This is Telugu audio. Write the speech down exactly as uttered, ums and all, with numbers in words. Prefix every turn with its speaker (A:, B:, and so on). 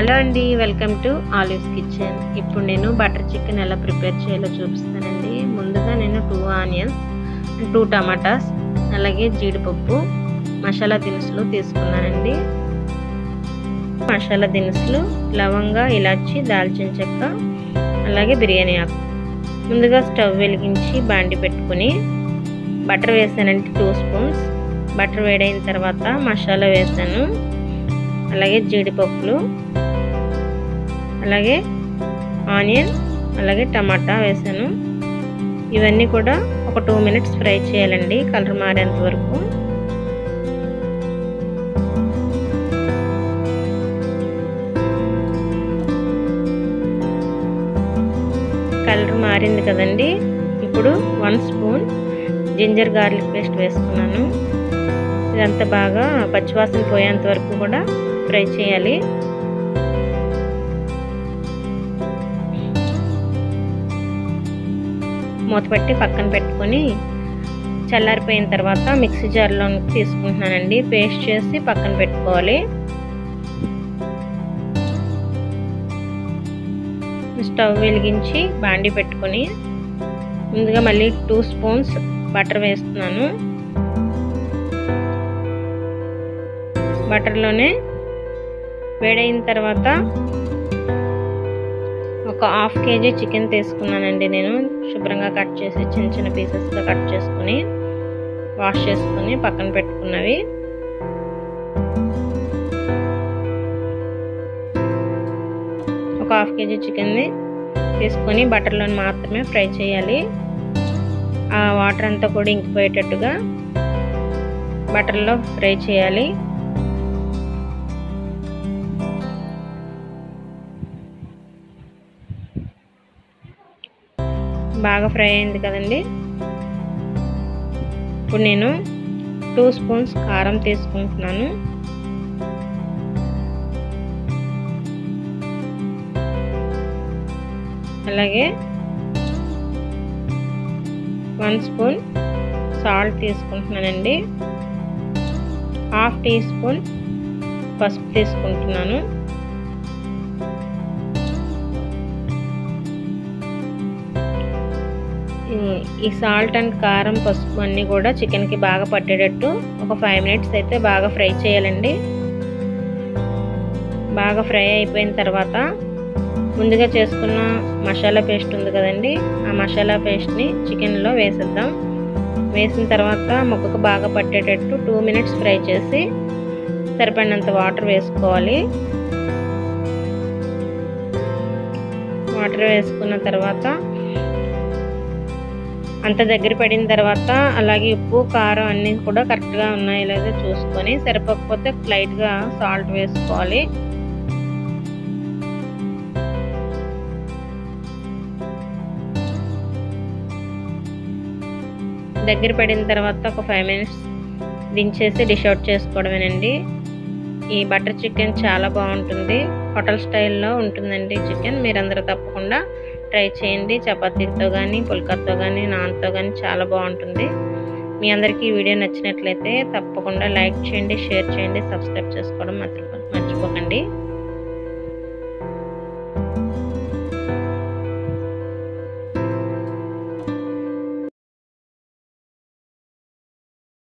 A: హలో అండి, వెల్కమ్ టు ఆలివ్స్ కిచెన్. ఇప్పుడు నేను బటర్ చికెన్ ఎలా ప్రిపేర్ చేయాలో చూపిస్తానండి. ముందుగా నేను టూ ఆనియన్స్, టూ టమాటాస్, అలాగే జీడిపప్పు, మసాలా దినుసులు తీసుకున్నానండి. మసాలా దినుసులు లవంగా, ఇలాచి, దాల్చిన చెక్క, అలాగే బిర్యానీ ఆకు. ముందుగా స్టవ్ వెలిగించి బాండి పెట్టుకుని బటర్ వేసానండి టూ స్పూన్స్. బటర్ వేడైన తర్వాత మసాలా వేసాను, అలాగే జీడిపప్పులు, అలాగే ఆనియన్, అలాగే టమాటా వేసాను. ఇవన్నీ కూడా ఒక టూ మినిట్స్ ఫ్రై చేయాలండి, కలర్ మారేంత వరకు. కలర్ మారింది కదండి. ఇప్పుడు one spoon ginger garlic paste వేసుకున్నాను. ఇదంతా బాగా పచ్చివాసన పోయేంత వరకు కూడా ఫ్రై చేయాలి. మూత పెట్టి పక్కన పెట్టుకొని చల్లారిపోయిన తర్వాత మిక్సీ జార్లో తీసుకుంటున్నానండి. పేస్ట్ చేసి పక్కన పెట్టుకోవాలి. స్టవ్ వెలిగించి బాండి పెట్టుకొని ముందుగా మళ్ళీ టూ స్పూన్స్ బటర్ వేస్తున్నాను. బటర్లోనే వేడైన తర్వాత ఒక హాఫ్ కేజీ చికెన్ తీసుకున్నానండి. నేను శుభ్రంగా కట్ చేసి చిన్న చిన్న పీసెస్గా కట్ చేసుకుని వాష్ చేసుకుని పక్కన పెట్టుకున్నవి. ఒక హాఫ్ కేజీ చికెన్ని తీసుకొని బటర్లో మాత్రమే ఫ్రై చేయాలి. ఆ వాటర్ అంతా కూడా ఇంకిపోయేటట్టుగా బటర్లో ఫ్రై చేయాలి. బాగా ఫ్రై అయింది కదండి. ఇప్పుడు నేను టూ స్పూన్స్ కారం తీసుకుంటున్నాను. అలాగే వన్ స్పూన్ సాల్ట్ తీసుకుంటున్నానండి. హాఫ్ టీ స్పూన్ పసుపు తీసుకుంటున్నాను. ఈ సాల్ట్ అండ్ కారం, పసుపు అన్నీ కూడా చికెన్కి బాగా పట్టేటట్టు ఒక ఫైవ్ మినిట్స్ అయితే బాగా ఫ్రై చేయాలండి. బాగా ఫ్రై అయిపోయిన తర్వాత ముందుగా చేసుకున్న మసాలా పేస్ట్ ఉంది కదండి, ఆ మసాలా పేస్ట్ని చికెన్లో వేసేద్దాం. వేసిన తర్వాత ముక్కకు బాగా పట్టేటట్టు టూ మినిట్స్ ఫ్రై చేసి సరిపడినంత వాటర్ వేసుకోవాలి. వాటర్ వేసుకున్న తర్వాత అంత దగ్గర పడిన తర్వాత అలాగే ఉప్పు, కారం అన్నీ కూడా కరెక్ట్గా ఉన్నాయో లేదో చూసుకొని, సరిపోకపోతే లైట్గా సాల్ట్ వేసుకోవాలి. దగ్గర పడిన తర్వాత ఒక ఫైవ్ మినిట్స్ దించేసి డిష్ అవుట్ చేసుకోవడమేనండి. ఈ బటర్ చికెన్ చాలా బాగుంటుంది, హోటల్ స్టైల్లో ఉంటుందండి చికెన్. మీరందరూ తప్పకుండా ట్రై చేయండి. చపాతీతో కానీ, పుల్కాతో కానీ, నాన్తో కానీ చాలా బాగుంటుంది. మీ అందరికీ ఈ వీడియో నచ్చినట్లయితే తప్పకుండా లైక్ చేయండి, షేర్ చేయండి, సబ్స్క్రైబ్ చేసుకోవడం మర్చిపోకండి.